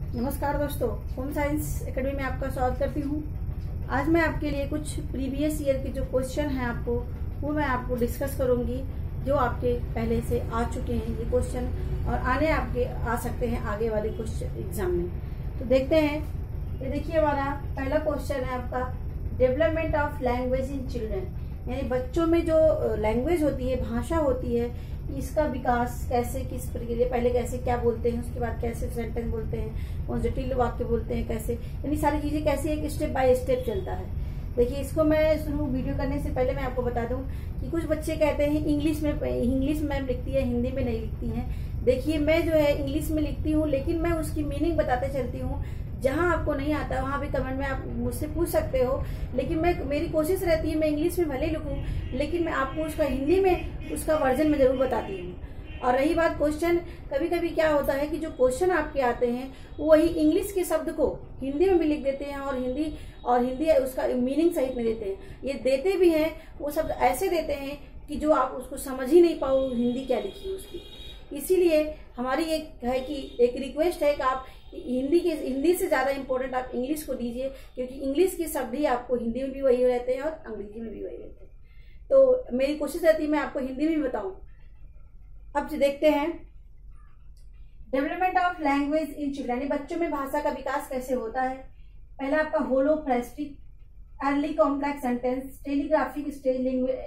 नमस्कार दोस्तों, home science academy में आपका स्वागत करती हूँ। आज मैं आपके लिए कुछ प्रीवियस ईयर के जो क्वेश्चन हैं वो मैं आपको डिस्कस करूँगी, जो आपके पहले से आ चुके हैं ये क्वेश्चन और आने आपके आ सकते हैं आगे वाले क्वेश्चन एग्जाम में। तो देखते हैं। ये देखिए, हमारा पहला क्वेश्चन है आपका development of language in children, यानी बच्चों में जो लैंग्वेज होती है, भाषा होती है, इसका विकास कैसे, किस प्रक्रिया, पहले कैसे क्या बोलते हैं, उसके बाद कैसे सेंटेंस बोलते हैं और जटिल वाक्य बोलते हैं कैसे, यानी सारी चीजें कैसे एक स्टेप बाय स्टेप चलता है। देखिए, इसको मैं शुरू वीडियो करने से पहले मैं आपको बता दूं कि कुछ बच्चे कहते हैं इंग्लिश में लिखती है, हिंदी में नहीं लिखती हैं। देखिए, मैं जो है इंग्लिश में लिखती हूँ, लेकिन मैं उसकी मीनिंग बताते चलती हूँ। जहां आपको नहीं आता वहां भी कमेंट में आप मुझसे पूछ सकते हो, लेकिन मेरी कोशिश रहती है मैं इंग्लिश में भले लिखूं, लेकिन मैं आपको उसका हिंदी में उसका वर्जन में जरूर बताती हूँ। और रही बात क्वेश्चन, कभी कभी क्या होता है कि जो क्वेश्चन आपके आते हैं वही इंग्लिश के शब्द को हिंदी में भी लिख देते हैं और हिंदी उसका मीनिंग सहित में देते हैं। ये देते भी हैं, वो शब्द ऐसे देते हैं कि जो आप उसको समझ ही नहीं पाओ हिंदी क्या लिखी है उसकी। इसीलिए हमारी एक रिक्वेस्ट है कि आप हिंदी से ज्यादा इम्पोर्टेंट आप इंग्लिश को दीजिए, क्योंकि इंग्लिश के शब्द ही आपको हिंदी में भी वही रहते हैं और अंग्रेजी में भी वही रहते हैं। तो मेरी कोशिश रहती है मैं आपको हिंदी में भी बताऊं। अब देखते हैं development of language in children, बच्चों में भाषा का विकास कैसे होता है। पहला आपका holophrastic, early complex sentence, telegraphic stage,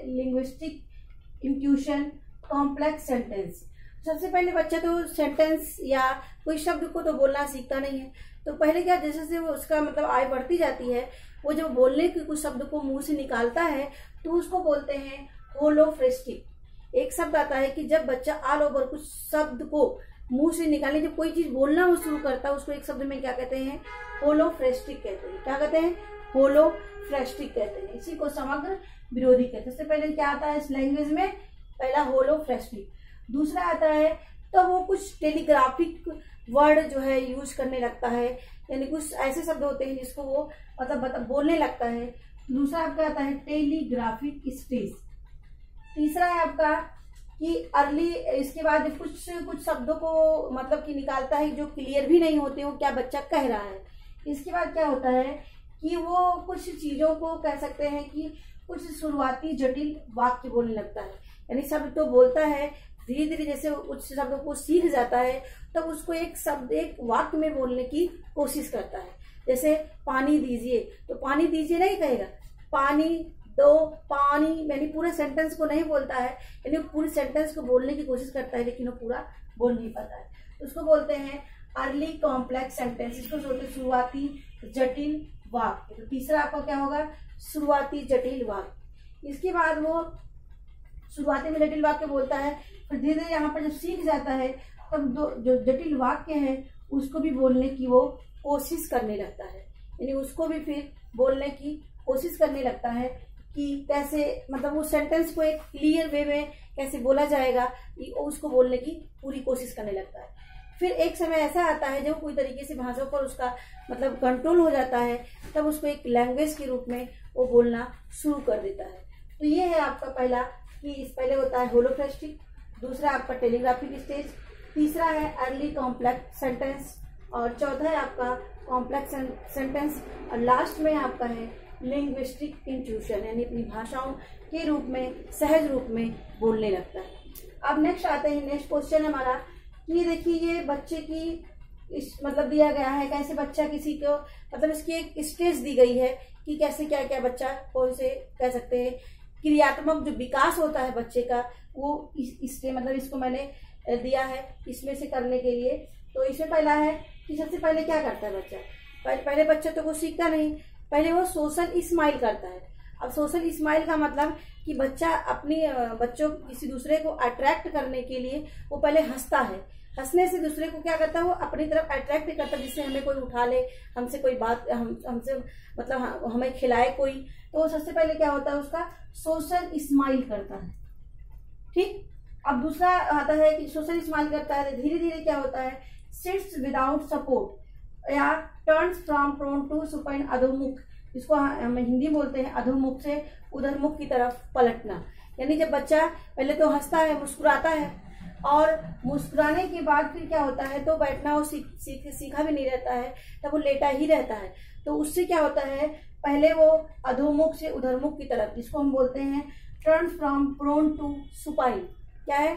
linguistic intuition, complex sentence. सबसे पहले बच्चा तो सेंटेंस या कोई शब्द को तो बोलना सीखता नहीं है, तो पहले क्या, जैसे वो उसका मतलब आय बढ़ती जाती है, वो जब बोलने के कुछ शब्द को मुंह से निकालता है तो उसको बोलते हैं होलोफ्रेस्टिक। एक शब्द आता है कि जब बच्चा ऑल ओवर कुछ शब्द को मुंह से निकालने, जब कोई चीज बोलना वो शुरू करता है, उसको एक शब्द में क्या कहते हैं, होलोफ्रेस्टिक कहते हैं। क्या कहते हैं, होलोफ्रेस्टिक कहते हैं। इसी को समग्र विरोधी कहते हैं। सबसे पहले क्या आता है इस लैंग्वेज में, पहला होलोफ्रेस्टिक। दूसरा आता है तो वो कुछ टेलीग्राफिक वर्ड जो है यूज करने लगता है, यानी कुछ ऐसे शब्द होते हैं जिसको वो मतलब बोलने लगता है। दूसरा आपका आता है टेलीग्राफिक स्टेज। तीसरा है आपका कि अर्ली, इसके बाद कुछ शब्दों को मतलब कि निकालता है जो क्लियर भी नहीं होते हो क्या बच्चा कह रहा है। इसके बाद क्या होता है कि वो कुछ चीजों को कह सकते हैं कि कुछ शुरुआती जटिल वाक्य बोलने लगता है, यानी शब्द तो बोलता है, धीरे धीरे जैसे कुछ शब्दों को सीख जाता है तब उसको एक शब्द एक वाक्य में बोलने की कोशिश करता है। जैसे पानी दीजिए, तो पानी दीजिए नहीं कहेगा, पानी दो, पानी, यानी पूरे सेंटेंस को नहीं बोलता है, यानी पूरे सेंटेंस को बोलने की कोशिश करता है लेकिन वो पूरा बोल नहीं पाता है। उसको बोलते हैं अर्ली कॉम्प्लेक्स सेंटेंस, इसको बोलते हैं शुरुआती जटिल वाक्य। तो तीसरा आपका क्या होगा, शुरुआती जटिल वाक्य। इसके बाद वो शुरुआती में जटिल वाक्य बोलता है, फिर धीरे धीरे यहाँ पर जब सीख जाता है तब जो जटिल वाक्य है उसको भी बोलने की वो कोशिश करने लगता है, यानी उसको भी फिर बोलने की कोशिश करने लगता है कि कैसे मतलब उस सेंटेंस को एक क्लियर वे में कैसे बोला जाएगा, उसको बोलने की पूरी कोशिश करने लगता है। फिर एक समय ऐसा आता है जब कोई तरीके से भाषा पर उसका मतलब कंट्रोल हो जाता है, तब उसको एक लैंग्वेज के रूप में वो बोलना शुरू कर देता है। तो ये है आपका पहला कि पहले होता है होलोफ्रेस्टिक, दूसरा आपका टेलीग्राफिक स्टेज, तीसरा है अर्ली कॉम्प्लेक्स सेंटेंस और चौथा है आपका कॉम्प्लेक्स सेंटेंस और लास्ट में आपका है लिंग्विस्टिक इंट्यूशन, यानी अपनी भाषाओं के रूप में सहज रूप में बोलने लगता है। अब नेक्स्ट आते हैं, नेक्स्ट क्वेश्चन हमारा, ये देखिए, ये बच्चे की मतलब दिया गया है कैसे बच्चा किसी को मतलब इसकी एक स्टेज दी गई है कि कैसे क्या क्या बच्चा कौन से कह सकते हैं क्रियात्मक जो विकास होता है बच्चे का, वो इससे मतलब इसको मैंने दिया है इसमें से करने के लिए। तो इसमें पहला है कि सबसे पहले क्या करता है बच्चा, पहले बच्चा तो कुछ सीखता नहीं, पहले वो सोशल स्माइल करता है। अब सोशल स्माइल का मतलब कि बच्चा बच्चों किसी दूसरे को अट्रैक्ट करने के लिए वो पहले हंसता है, हंसने से दूसरे को क्या करता है वो अपनी तरफ अट्रैक्ट करता है, जिससे हमें कोई उठा ले, हमसे कोई बात हमसे मतलब हमें खिलाए कोई। तो सबसे पहले क्या होता है उसका सोशल स्माइल करता है, ठीक। अब दूसरा आता है कि सोशल स्माइल करता है, धीरे धीरे क्या होता है सिट्स विदाउट सपोर्ट या turns from prone to supine, अधोमुख, इसको हम हिंदी बोलते हैं अधोमुख से उधरमुख की तरफ पलटना। यानी जब बच्चा पहले तो हंसता है, मुस्कुराता है, और मुस्कुराने के बाद फिर क्या होता है, तो बैठना वो सीखा भी नहीं रहता है, तब वो लेटा ही रहता है। तो उससे क्या होता है, पहले वो अधोमुख से उधरमुख की तरफ, जिसको हम बोलते हैं turn from prone to supine. क्या है,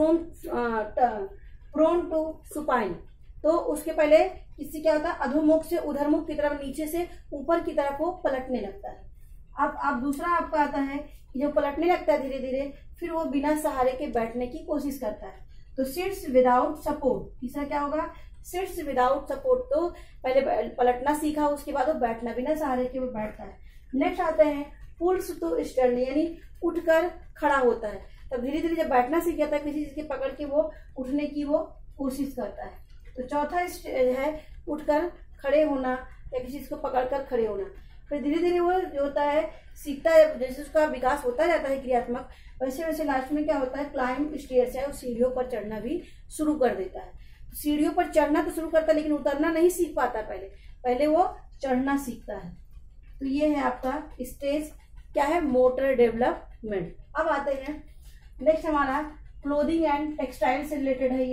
प्रोन टू सुपाइन। तो उसके पहले इससे क्या होता है, अधोमुख से उधरमुख की तरफ, नीचे से ऊपर की तरफ वो पलटने लगता है। अब दूसरा आपका आता है कि जो पलटने लगता है धीरे धीरे, फिर वो बिना सहारे के बैठने की कोशिश करता है, तो सिट्स विदाउट सपोर्ट। तीसरा क्या होगा, सिट्स विदाउट सपोर्ट। तो पहले पलटना सीखा, उसके बाद वो बैठना, बिना सहारे के वो बैठता है। नेक्स्ट आते हैं पुल्स टू स्टैंड, यानी उठकर खड़ा होता है। तब धीरे धीरे जब बैठना सीख जाता है, किसी चीज के पकड़ के वो उठने की वो कोशिश करता है। तो चौथा है उठकर खड़े होना या किसी चीज को पकड़कर खड़े होना। फिर धीरे धीरे वो जो होता है सीखता है, जैसे उसका विकास होता जाता है क्रियात्मक, वैसे वैसे लास्ट में क्या होता है, क्लाइंब स्टेयर्स है, वो सीढ़ियों पर चढ़ना भी शुरू कर देता है। सीढ़ियों पर चढ़ना तो शुरू करता है, लेकिन उतरना नहीं सीख पाता, पहले वो चढ़ना सीखता है। तो ये है आपका स्टेज क्या है, मोटर डेवलपमेंट। अब आते हैं नेक्स्ट, हमारा क्लोथिंग एंड टेक्सटाइल से रिलेटेड है।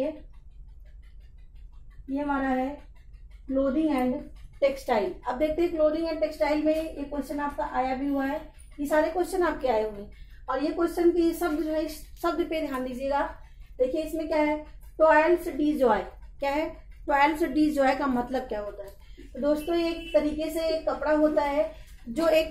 ये हमारा है क्लोथिंग एंड टेक्सटाइल। अब देखते हैं क्लोथिंग एंड टेक्सटाइल में ये क्वेश्चन आपका आया भी हुआ है, ये सारे क्वेश्चन आपके आए हुए हैं। और ये क्वेश्चन की शब्द जो है, शब्द पे ध्यान दीजिएगा। देखिए इसमें क्या है, टॉयल्स डी जॉय। क्या है, टॉयल्स डी जॉय का मतलब क्या होता है? तो दोस्तों एक तरीके से एक कपड़ा होता है जो एक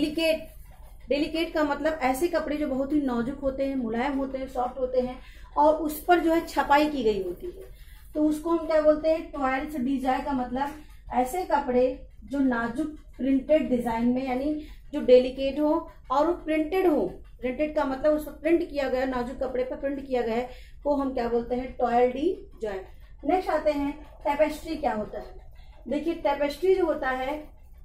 डेलिकेट का मतलब ऐसे कपड़े जो बहुत ही नाजुक होते हैं, मुलायम होते हैं, सॉफ्ट होते हैं, और उस पर जो है छपाई की गई होती है, तो उसको हम क्या बोलते हैं, टॉयल्स डी जॉय का मतलब ऐसे कपड़े जो नाजुक प्रिंटेड डिजाइन में, यानी जो डेलिकेट हो और वो प्रिंटेड हो। प्रिंटेड का मतलब उस पर प्रिंट किया गया, नाजुक कपड़े पर प्रिंट किया गया है, वो हम क्या बोलते हैं, टॉयल डी जॉय। नेक्स्ट आते हैं टेपेस्ट्री क्या होता है। देखिए टेपेस्ट्री जो होता है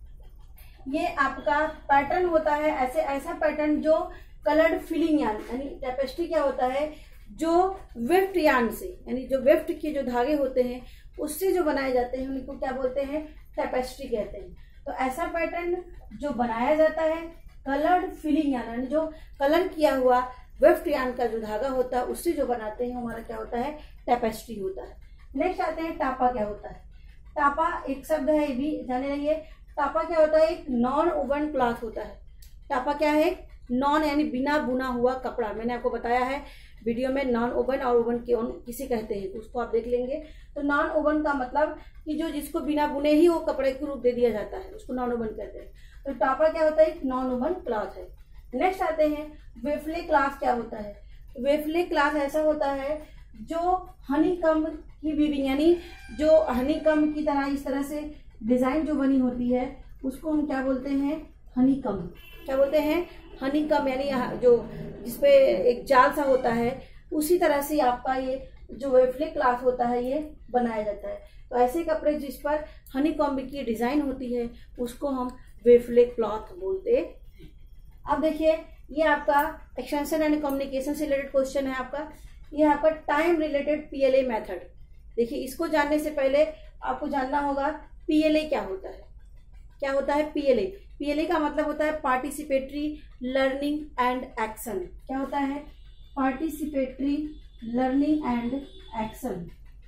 ये आपका पैटर्न होता है, ऐसा पैटर्न जो कलर्ड फिलिंग यानी टेपेस्ट्री क्या होता है, जो वेफ्ट यार्न से, यानी जो वेफ्ट के जो धागे होते हैं उससे जो बनाए जाते हैं उनको क्या बोलते हैं, टेपेस्ट्री कहते हैं। तो ऐसा पैटर्न जो बनाया जाता है कलर्ड फिलिंग यानी जो कलर किया हुआ वेफ्ट यार्न का जो धागा होता है उससे जो बनाते हैं हमारा क्या होता है, टेपेस्ट्री होता है। नेक्स्ट आते हैं टापा क्या होता है। टापा एक शब्द है, ये भी जाने रहिए। टापा क्या होता है, एक नॉन ओवन क्लॉथ होता है। टापा क्या है, नॉन यानी बिना बुना हुआ कपड़ा। मैंने आपको बताया है वीडियो में नॉन ओवन और ओवन के ओन किसे कहते हैं, तो उसको आप देख लेंगे। तो नॉन ओवन का मतलब कि जो जिसको बिना बुने ही वो कपड़े को रूप दे दिया जाता है, उसको नॉन ओवन कहते हैं। तो टापा क्या होता है, एक नॉन ओवन क्लॉथ है। नेक्स्ट आते हैं वेफले क्लॉथ क्या होता है। वेफले क्लॉथ ऐसा होता है जो हनीकम्ब की वीविंग, यानी जो हनीकम्ब की तरह इस तरह से डिजाइन जो बनी होती है उसको हम क्या बोलते हैं, हनीकम्ब। क्या बोलते हैं, हनीकम्ब, यानी जो जिसपे एक जाल सा होता है उसी तरह से आपका ये जो वेफले क्लॉथ होता है ये बनाया जाता है। तो ऐसे कपड़े जिस पर हनीकम्ब की डिजाइन होती है उसको हम वेफले क्लॉथ बोलते हैं। अब देखिए ये आपका एक्सटेंशन एंड कम्युनिकेशन से रिलेटेड क्वेश्चन है आपका। ये आपका टाइम रिलेटेड पीएलए मेथड। देखिए इसको जानने से पहले आपको जानना होगा पीएलए क्या होता है। क्या होता है पीएलए? पीएलए का मतलब होता है पार्टिसिपेटरी लर्निंग एंड एक्शन। क्या होता है, participatory learning and action.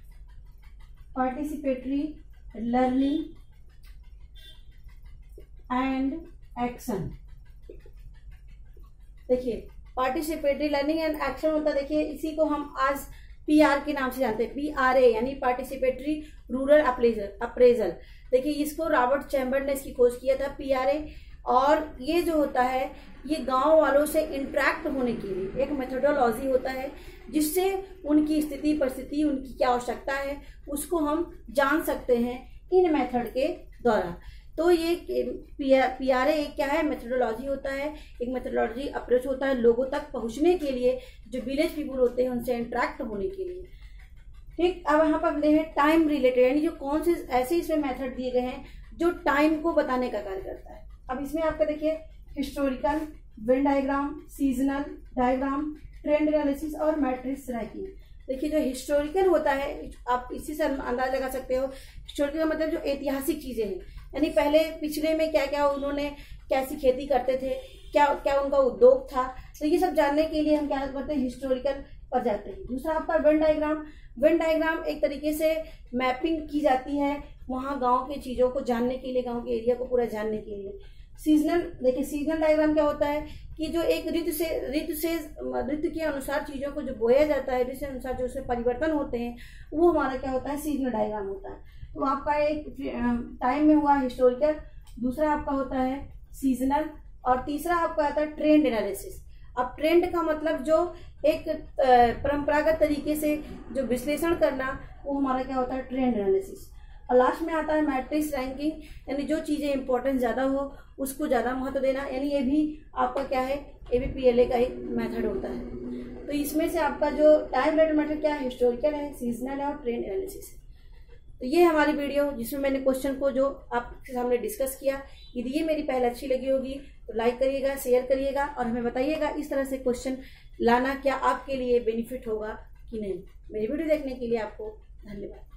Participatory learning and action. देखिए पार्टिसिपेटरी लर्निंग एंड एक्शन होता है, देखिए इसी को हम आज पीआर के नाम से जानते हैं। पीआरए यानी पार्टिसिपेटरी रूरल अप्रेजल। देखिए इसको रॉबर्ट चैम्बर ने इसकी खोज किया था पीआरए, और ये जो होता है ये गांव वालों से इंटरेक्ट होने के लिए एक मेथोडोलॉजी होता है जिससे उनकी स्थिति परिस्थिति, उनकी क्या आवश्यकता है उसको हम जान सकते हैं इन मेथड के द्वारा। तो ये पीआरए एक क्या है, मेथोडोलॉजी होता है, एक मेथोडोलॉजी अप्रोच होता है लोगों तक पहुंचने के लिए, जो विलेज पीपुल होते हैं उनसे इंटरेक्ट होने के लिए। ठीक, अब यहाँ पर हैं टाइम रिलेटेड, यानी जो कौन से ऐसे इसमें मेथड दिए गए हैं जो टाइम को बताने का कार्य करता है। अब इसमें आपका देखिए historical, Venn diagram, seasonal diagram, trend analysis और मैट्रिक्स रैंकिंग। देखिए जो हिस्टोरिकल होता है आप इसी से अंदाजा लगा सकते हो। हिस्टोरिकल का मतलब जो ऐतिहासिक चीजें हैं, यानी पहले पिछले में क्या क्या उन्होंने कैसी खेती करते थे, क्या क्या उनका उद्योग था, तो ये सब जानने के लिए हम क्या करते हैं, हिस्टोरिकल पर जाते हैं। दूसरा आपका वेन डायग्राम। वेन डायग्राम एक तरीके से मैपिंग की जाती है वहाँ गांव के चीज़ों को जानने के लिए, गांव के एरिया को पूरा जानने के लिए। सीजनल, देखिए सीजनल डायग्राम क्या होता है कि जो एक ऋतु के अनुसार चीज़ों को जो बोया जाता है, ऋतु के अनुसार जो उसमें परिवर्तन होते हैं, वो हमारा क्या होता है, सीजनल डायग्राम होता है। तो आपका एक टाइम में हुआ हिस्टोरिकल, दूसरा आपका होता है सीजनल, और तीसरा आपका आता है ट्रेंड एनालिसिस। अब ट्रेंड का मतलब जो एक परंपरागत तरीके से जो विश्लेषण करना, वो हमारा क्या होता है, ट्रेंड एनालिसिस। और लास्ट में आता है मैट्रिक्स रैंकिंग, यानी जो चीज़ें इंपॉर्टेंस ज़्यादा हो उसको ज़्यादा महत्व देना, यानी ये भी आपका क्या है, ये भी PLA का एक मेथड होता है। तो इसमें से आपका जो टाइम रिलेटेड मेथड क्या है, हिस्टोरिकल है, सीजनल है और ट्रेंड एनालिसिस है। तो ये हमारी वीडियो जिसमें मैंने क्वेश्चन को जो आपके सामने डिस्कस किया, यदि ये मेरी पहले अच्छी लगी होगी तो लाइक करिएगा, शेयर करिएगा और हमें बताइएगा इस तरह से क्वेश्चन लाना क्या आपके लिए बेनिफिट होगा कि नहीं। मेरी वीडियो देखने के लिए आपको धन्यवाद।